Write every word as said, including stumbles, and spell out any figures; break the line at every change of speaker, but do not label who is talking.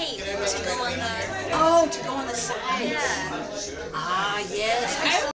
tape to go on the...
Oh, to go on the sides.
Yeah.
Ah, yes.